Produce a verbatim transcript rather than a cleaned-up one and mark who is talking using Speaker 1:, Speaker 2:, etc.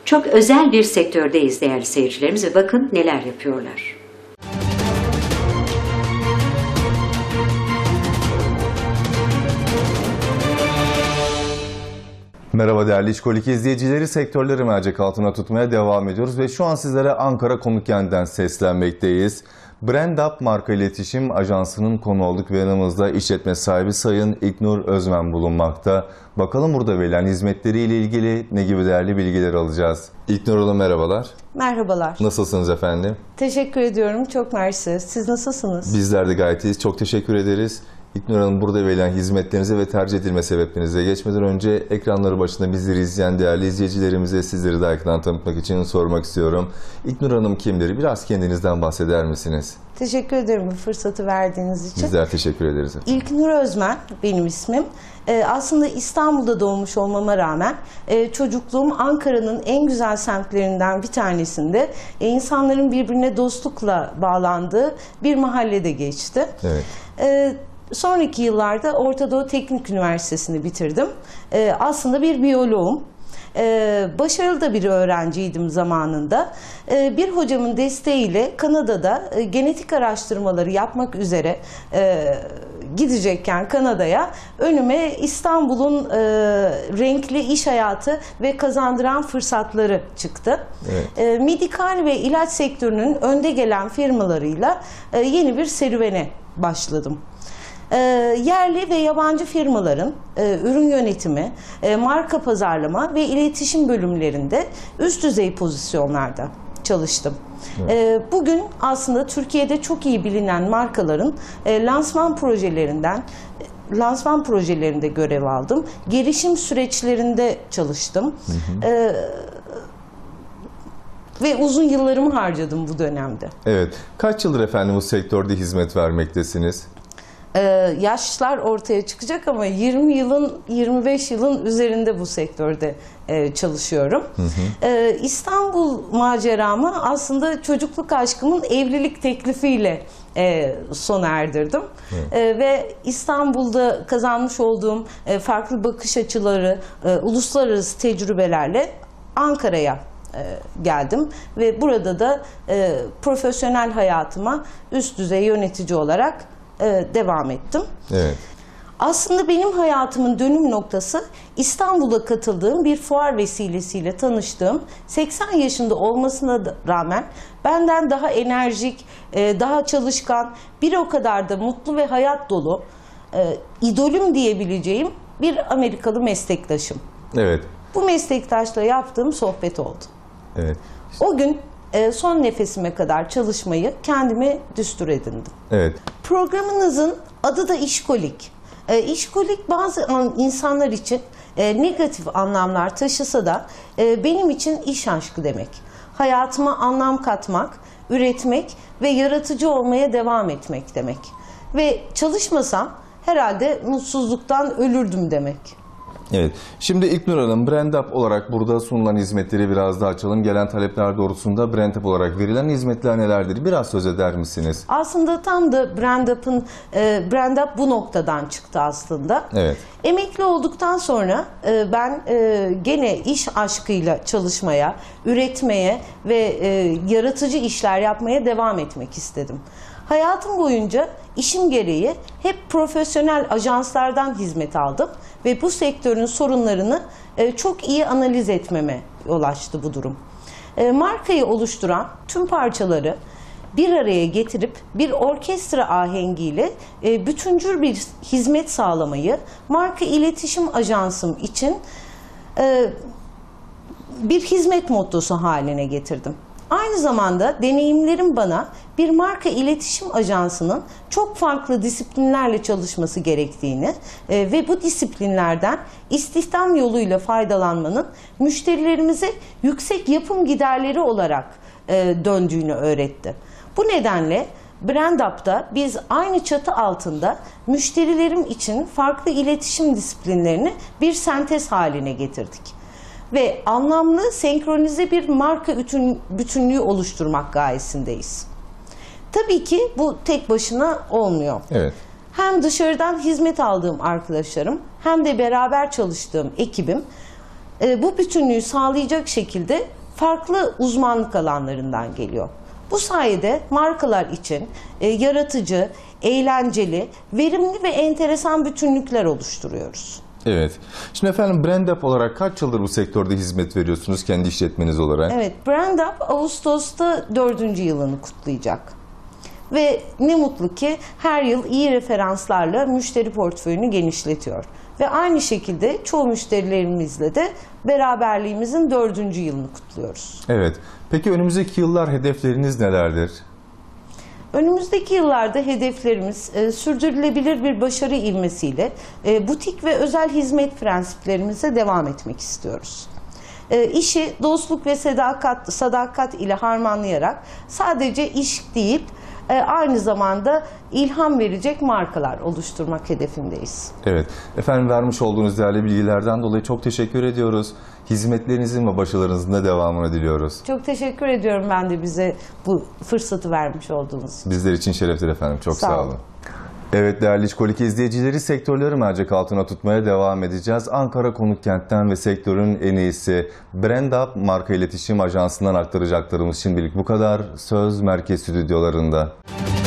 Speaker 1: Çok özel bir sektördeyiz değerli seyircilerimiz ve bakın neler yapıyorlar.
Speaker 2: Merhaba değerli İşkolik izleyicileri, sektörleri mercek altına tutmaya devam ediyoruz ve şu an sizlere Ankara Konukent'ten seslenmekteyiz. BrandUp Marka İletişim Ajansı'nın konu olduk ve yanımızda işletme sahibi Sayın İlknur Özmen bulunmakta. Bakalım burada verilen hizmetleriyle ilgili ne gibi değerli bilgiler alacağız. İlknur Hanım merhabalar.
Speaker 3: Merhabalar.
Speaker 2: Nasılsınız efendim?
Speaker 3: Teşekkür ediyorum. Çok mersi. Siz nasılsınız?
Speaker 2: Bizler de gayet iyiyiz. Çok teşekkür ederiz. İlknur Hanım, burada verilen hizmetlerinize ve tercih edilme sebeplerinize geçmeden önce ekranları başında bizleri izleyen değerli izleyicilerimize sizleri daha yakından tanıtmak için sormak istiyorum. İlknur Hanım kimdir? Biraz kendinizden bahseder misiniz?
Speaker 3: Teşekkür ederim bu fırsatı verdiğiniz için.
Speaker 2: Bizler teşekkür ederiz.
Speaker 3: İlknur Özmen benim ismim. Ee, aslında İstanbul'da doğmuş olmama rağmen e, çocukluğum Ankara'nın en güzel semtlerinden bir tanesinde e, insanların birbirine dostlukla bağlandığı bir mahallede geçti.
Speaker 2: Evet.
Speaker 3: Ee, Sonraki yıllarda Orta Doğu Teknik Üniversitesi'ni bitirdim. Ee, aslında bir biyoloğum. Ee, başarılı da bir öğrenciydim zamanında. Ee, bir hocamın desteğiyle Kanada'da e, genetik araştırmaları yapmak üzere e, gidecekken Kanada'ya önüme İstanbul'un e, renkli iş hayatı ve kazandıran fırsatları çıktı.
Speaker 2: Evet.
Speaker 3: E, medikal ve ilaç sektörünün önde gelen firmalarıyla e, yeni bir serüvene başladım. E, yerli ve yabancı firmaların e, ürün yönetimi, e, marka pazarlama ve iletişim bölümlerinde üst düzey pozisyonlarda çalıştım. Evet. E, bugün aslında Türkiye'de çok iyi bilinen markaların e, lansman projelerinden lansman projelerinde görev aldım. Gelişim süreçlerinde çalıştım. Hı hı. E, ve uzun yıllarımı harcadım bu dönemde.
Speaker 2: Evet. Kaç yıldır efendim bu sektörde hizmet vermektesiniz?
Speaker 3: Ee, yaşlar ortaya çıkacak ama yirmi yılın, yirmi beş yılın üzerinde bu sektörde e, çalışıyorum. Hı hı. Ee, İstanbul maceramı aslında çocukluk aşkımın evlilik teklifiyle e, sona erdirdim. E, ve İstanbul'da kazanmış olduğum e, farklı bakış açıları, e, uluslararası tecrübelerle Ankara'ya e, geldim ve burada da e, profesyonel hayatıma üst düzey yönetici olarak devam ettim.
Speaker 2: Evet.
Speaker 3: Aslında benim hayatımın dönüm noktası İstanbul'a katıldığım bir fuar vesilesiyle tanıştığım seksen yaşında olmasına rağmen benden daha enerjik, daha çalışkan, bir o kadar da mutlu ve hayat dolu, idolüm diyebileceğim bir Amerikalı meslektaşım.
Speaker 2: Evet.
Speaker 3: Bu meslektaşla yaptığım sohbet oldu.
Speaker 2: Evet.
Speaker 3: O gün son nefesime kadar çalışmayı kendime düstur edindim.
Speaker 2: Evet.
Speaker 3: Programınızın adı da İşkolik. E, İşkolik bazı insanlar için e, negatif anlamlar taşısa da e, benim için iş aşkı demek. Hayatıma anlam katmak, üretmek ve yaratıcı olmaya devam etmek demek. Ve çalışmasam herhalde mutsuzluktan ölürdüm demek.
Speaker 2: Evet. Şimdi İlknur Hanım, BrandUp olarak burada sunulan hizmetleri biraz daha açalım. Gelen talepler doğrultusunda BrandUp olarak verilen hizmetler nelerdir? Biraz söz eder misiniz?
Speaker 3: Aslında tam da BrandUp'ın e, BrandUp bu noktadan çıktı aslında.
Speaker 2: Evet.
Speaker 3: Emekli olduktan sonra e, ben e, gene iş aşkıyla çalışmaya, üretmeye ve e, yaratıcı işler yapmaya devam etmek istedim. Hayatım boyunca işim gereği hep profesyonel ajanslardan hizmet aldım ve bu sektörün sorunlarını e, çok iyi analiz etmeme yol açtı bu durum. E, markayı oluşturan tüm parçaları bir araya getirip bir orkestra ahengiyle e, bütüncül bir hizmet sağlamayı marka iletişim ajansım için e, bir hizmet mottosu haline getirdim. Aynı zamanda deneyimlerim bana bir marka iletişim ajansının çok farklı disiplinlerle çalışması gerektiğini e, ve bu disiplinlerden istihdam yoluyla faydalanmanın müşterilerimize yüksek yapım giderleri olarak e, döndüğünü öğretti. Bu nedenle BrandUp'ta biz aynı çatı altında müşterilerim için farklı iletişim disiplinlerini bir sentez haline getirdik. Ve anlamlı, senkronize bir marka bütünlüğü oluşturmak gayesindeyiz. Tabii ki bu tek başına olmuyor.
Speaker 2: Evet.
Speaker 3: Hem dışarıdan hizmet aldığım arkadaşlarım hem de beraber çalıştığım ekibim bu bütünlüğü sağlayacak şekilde farklı uzmanlık alanlarından geliyor. Bu sayede markalar için e, yaratıcı, eğlenceli, verimli ve enteresan bütünlükler oluşturuyoruz.
Speaker 2: Evet. Şimdi efendim BrandUp olarak kaç yıldır bu sektörde hizmet veriyorsunuz kendi işletmeniz olarak?
Speaker 3: Evet, BrandUp Ağustos'ta dördüncü yılını kutlayacak. Ve ne mutlu ki her yıl iyi referanslarla müşteri portföyünü genişletiyor. Ve aynı şekilde çoğu müşterilerimizle de beraberliğimizin dördüncü yılını kutluyoruz.
Speaker 2: Evet. Peki önümüzdeki yıllar hedefleriniz nelerdir?
Speaker 3: Önümüzdeki yıllarda hedeflerimiz e, sürdürülebilir bir başarı ivmesiyle e, butik ve özel hizmet prensiplerimize devam etmek istiyoruz. E, işi dostluk ve sadakat, sadakat ile harmanlayarak sadece iş değil, e, aynı zamanda ilham verecek markalar oluşturmak hedefindeyiz.
Speaker 2: Evet. Efendim vermiş olduğunuz değerli bilgilerden dolayı çok teşekkür ediyoruz. Hizmetlerinizin ve başarılarınızın da devamını diliyoruz.
Speaker 3: Çok teşekkür ediyorum ben de bize bu fırsatı vermiş olduğunuz için.
Speaker 2: Bizler için şereftir efendim. Çok sağ,
Speaker 3: Sağ
Speaker 2: olun.
Speaker 3: olun.
Speaker 2: Evet değerli İşkolik izleyicileri, sektörleri mercek altına tutmaya devam edeceğiz. Ankara Konuk Kent'ten ve sektörün en iyisi BrandUp Marka İletişim Ajansı'ndan aktaracaklarımız şimdilik bu kadar. Söz merkez stüdyolarında.